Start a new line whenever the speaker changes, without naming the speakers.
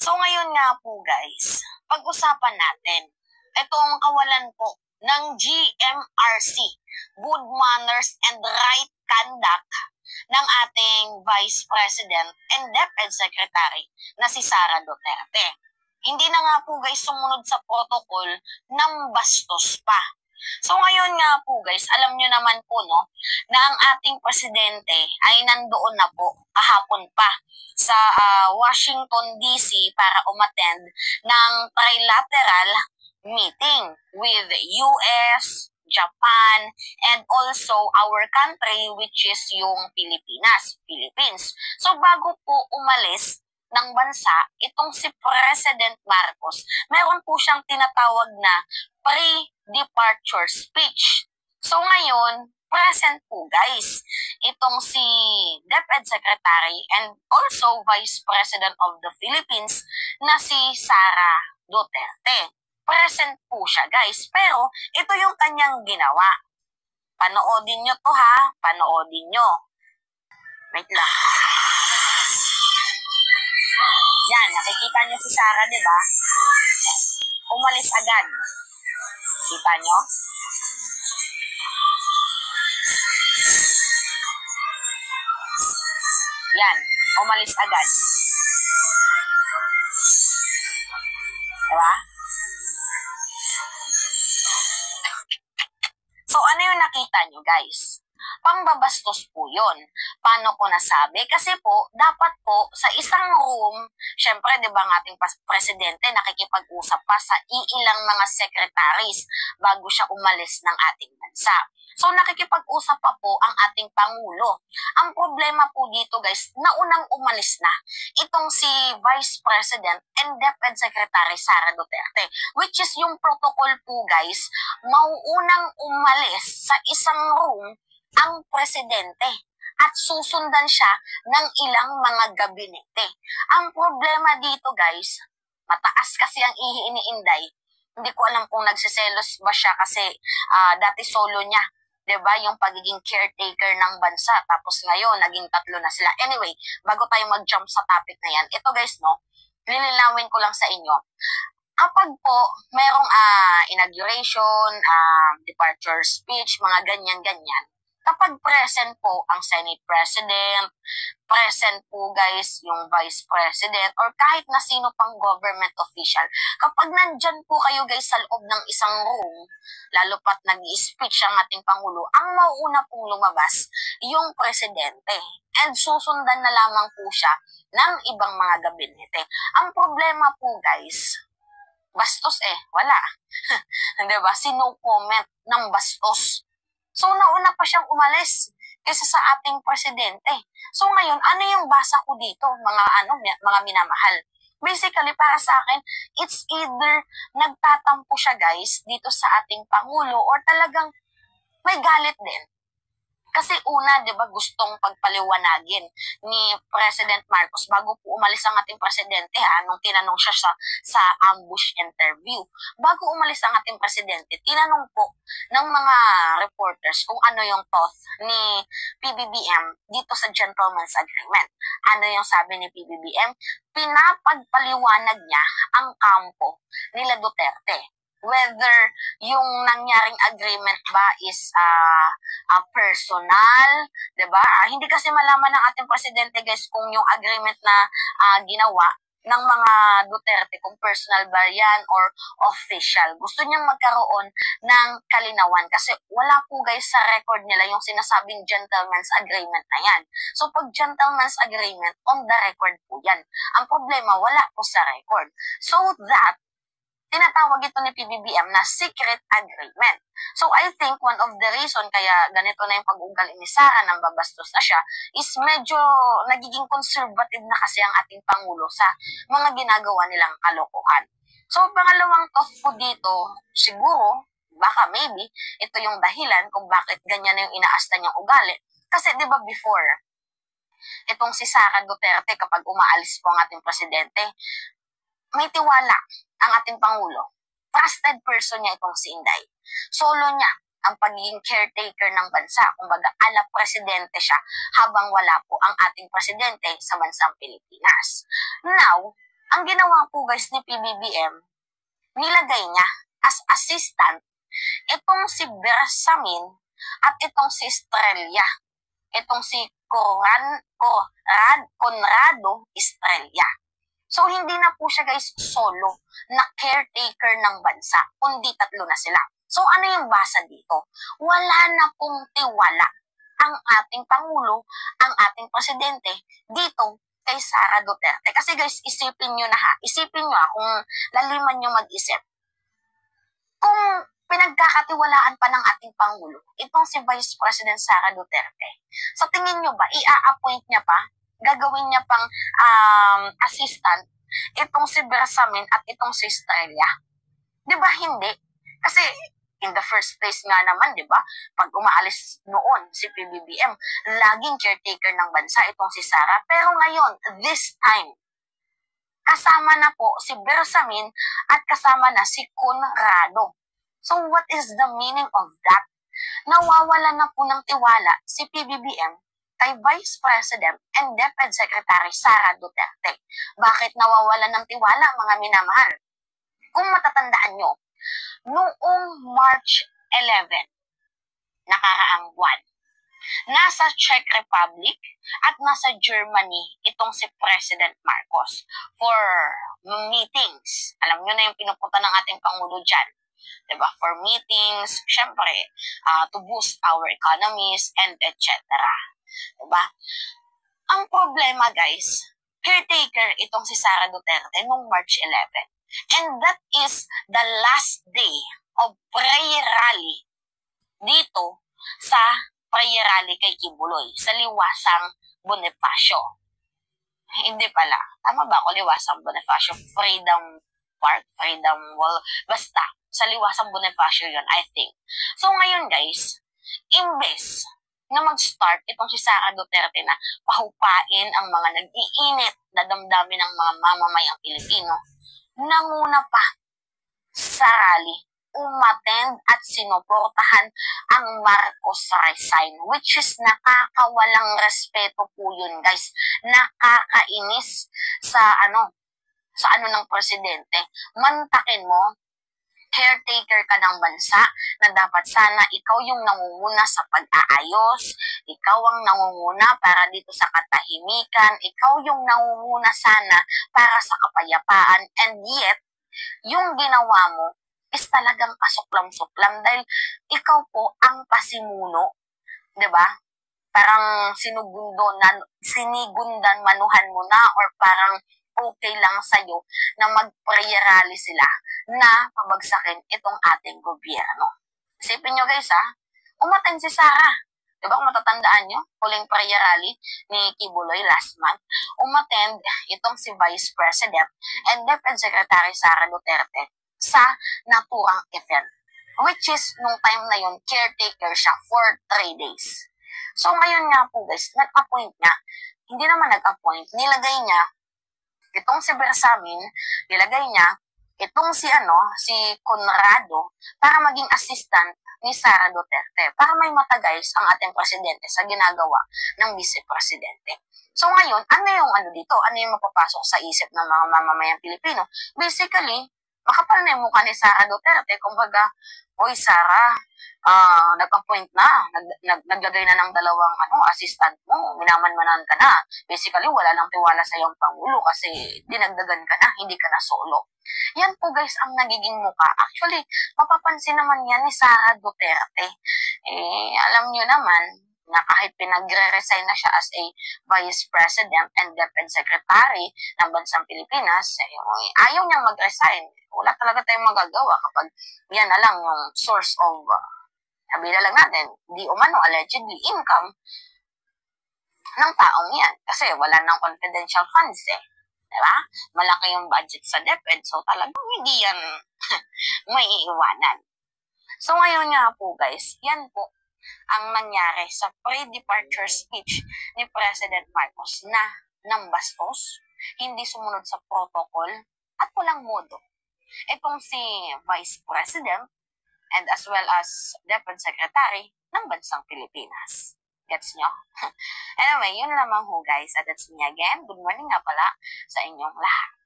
So ngayon nga po guys, pag-usapan natin itong kawalan po ng GMRC, Good Manners and Right Conduct ng ating Vice President and DepEd Secretary na si Sara Duterte. Hindi na nga po guys sumunod sa protocol ng bastos pa. So ngayon nga po guys, alam nyo naman po no, na ang ating presidente ay nandoon na po kahapon pa sa Washington DC para umattend ng trilateral meeting with US, Japan, and also our country which is yung Philippines. So bago po umalis ng bansa, itong si President Marcos, meron po siyang tinatawag na pre-departure speech. So ngayon, present po guys, itong si DepEd Secretary and also Vice President of the Philippines na si Sara Duterte. Present po siya guys, pero ito yung kanyang ginawa. Panoodin nyo to ha, panoodin nyo. Wait lang. Yan, nakikita niyo si Sara, di ba? Umalis agad. Kita niyo? Yan, umalis agad. Diba? So, ano yung nakita niyo, guys? Pambabastos po yun. Paano ko nasabi? Kasi po, dapat po sa isang room, syempre, di ba, ng ating presidente nakikipag-usap pa sa iilang mga secretaries bago siya umalis ng ating bansa. So, nakikipag-usap pa po ang ating Pangulo. Ang problema po dito, guys, naunang umalis na itong si Vice President and DepEd Secretary Sara Duterte, which is yung protocol po, guys, mauunang umalis sa isang room ang presidente at susundan siya ng ilang mga gabinete. Ang problema dito guys, mataas kasi ang ihi ni Inday. Hindi ko alam kung nagsiselos ba siya kasi dati solo niya, 'di ba, yung pagiging caretaker ng bansa, tapos ngayon naging tatlo na sila. Anyway, bago tayo mag-jump sa topic na yan, ito guys no, lilinawin ko lang sa inyo. Kapag po merong inauguration, departure speech, mga ganyan-ganyan, kapag present po ang Senate President, present po guys yung Vice President, or kahit na sino pang government official, kapag nandyan po kayo guys sa loob ng isang room, lalo pat nag-i-speech ang ating Pangulo, ang mauuna pong lumabas yung Presidente. And susundan na lamang po siya ng ibang mga gabinete. Ang problema po guys, bastos wala. Diba? No comment ng bastos. So, nauna pa siyang umalis kaysa sa ating presidente. So, ngayon, ano yung basa ko dito, mga minamahal? Basically, para sa akin, it's either nagtatampo siya, guys, dito sa ating Pangulo or talagang may galit din. Kasi una, di ba, gustong pagpaliwanagin ni President Marcos bago po umalis ang ating presidente nung tinanong siya sa ambush interview. Bago umalis ang ating presidente, tinanong po ng mga reporters kung ano yung thought ni PBBM dito sa gentleman's agreement. Ano yung sabi ni PBBM? Pinapagpaliwanag niya ang kampo nila Duterte. Whether yung nangyaring agreement ba is personal, diba? Hindi kasi malaman ng ating presidente guys kung yung agreement na ginawa ng mga Duterte kung personal ba yan or official. Gusto niyang magkaroon ng kalinawan kasi wala po guys sa record nila yung sinasabing gentleman's agreement na yan. So pag gentleman's agreement, on the record po yan. Ang problema, wala po sa record. So that tinatawag ito ni PBBM na secret agreement. So I think one of the reason kaya ganito na yung pag-ugali ni Sara nang babastos na siya is medyo nagiging conservative na kasi ang ating Pangulo sa mga ginagawa nilang kalokohan. So pangalawang thought po dito, siguro, baka maybe, ito yung dahilan kung bakit ganyan na yung inaasta niyang ugali. Kasi di ba before, itong si Sara Duterte kapag umaalis po ang ating presidente, may tiwala ang ating Pangulo. Trusted person niya itong si Inday. Solo niya ang pagiging caretaker ng bansa. Kumbaga, ala presidente siya habang wala po ang ating presidente sa bansang Pilipinas. Now, Ang ginawa po guys ni PBBM, nilagay niya as assistant itong si Bersamin at itong si Estrella. Itong si Conrado Estrella. So, hindi na po siya guys solo na caretaker ng bansa, kundi tatlo na sila. So, ano yung basa dito? Wala na pong tiwala ang ating Pangulo, ang ating Presidente dito kay Sara Duterte. Kasi guys, isipin nyo na ha. Isipin nyo kung laliman nyo mag-isip. Kung pinagkakatiwalaan pa ng ating Pangulo, itong si Vice President Sara Duterte, sa tingin nyo ba, i-appoint niya pa, gagawin niya pang assistant, itong si Bersamin at itong si Estrella? Di ba hindi? Kasi in the first place nga naman, di ba, pag umaalis noon si PBBM, laging caretaker ng bansa itong si Sara. Pero ngayon, this time, kasama na po si Bersamin at kasama na si Conrado. So what is the meaning of that? Nawawala na po ng tiwala si PBBM kay Vice President and DepEd Secretary Sara Duterte. Bakit nawawala ng tiwala, mga minamahal? Kung matatandaan nyo, noong March 11, nakaraang buwan, nasa Czech Republic at nasa Germany itong si President Marcos for meetings. Alam nyo na yung pinupunta ng ating Pangulo dyan. Diba? For meetings, syempre, to boost our economies and etc. Diba? Ang problema guys, caretaker itong si Sara Duterte noong March 11. And that is the last day of prayer rally dito sa prayer rally kay Kibuloy, sa Liwasang Bonifacio. Hindi pala. Tama ba ako? Liwasang Bonifacio, Freedom Park, Freedom Wall. Basta, sa Liwasang Bonifacio yun, I think. So ngayon guys, imbes na mag-start itong si Sara Duterte na pahupain ang mga nag-iinit na damdamin ng mga mamamayang Pilipino, nanguna pa sa rally, umattend at sinuportahan ang Marcos resign, which is nakakawalang respeto po yun guys. Nakakainis sa ano ng presidente. Mantakin mo, caretaker ka ng bansa na dapat sana ikaw yung nangunguna sa pag-aayos, ikaw ang nangunguna para dito sa katahimikan, ikaw yung nangunguna sana para sa kapayapaan, and yet, yung ginawa mo is talagang kasuklam-suklam dahil ikaw po ang pasimuno, di ba? Parang sinigundan manuhan mo na, or parang okay lang sa'yo na mag-prayer rally sila na pabagsakin itong ating gobyerno. Isipin nyo guys umattend si Sara. Diba kung matatandaan nyo, huling prayer rally ni Kibuloy last month, umattend itong si Vice President and DepEd Secretary Sara Duterte sa naturang event. Which is, nung time na yun, caretaker siya for 3 days. So ngayon nga po guys, nag-appoint niya. Hindi naman nag-appoint, nilagay niya itong si Bersamin, nilagay niya itong si Conrado para maging assistant ni Sara Duterte para may mata guys ang ating presidente sa ginagawa ng vice-presidente. So ngayon, ano yung dito? Ano yung mapapasok sa isip ng mga mamamayang Pilipino? Basically, makapal na yung mukha ni Sara Duterte. Kumbaga, oy Sara, nag-appoint na, naglagay na ng dalawang assistant mo, minamanmanan ka na. Basically, wala lang tiwala sa iyong Pangulo kasi dinagdagan ka na, hindi ka na solo. Yan po guys ang nagiging mukha. Actually, mapapansin naman yan ni Sara Duterte. Alam nyo naman na kahit pinagre-resign na siya as a Vice President and DepEd Secretary ng Bansang Pilipinas, ayaw niyang mag-resign. Wala talaga tayong magagawa kapag yan na lang yung source of sabi na lang natin, di umano allegedly income ng taong yan. Kasi wala nang confidential funds Diba? Malaki yung budget sa DepEd, so talagang hindi yan may iiwanan. So ngayon nga po guys, yan po ang nangyari sa pre-departure speech ni President Marcos na nambastos, hindi sumunod sa protocol, at walang modo. Itong si Vice President and as well as DepEd Secretary ng Bansang Pilipinas. Gets nyo? Anyway, yun lamang ho guys. At that's me again. Good morning nga pala sa inyong lahat.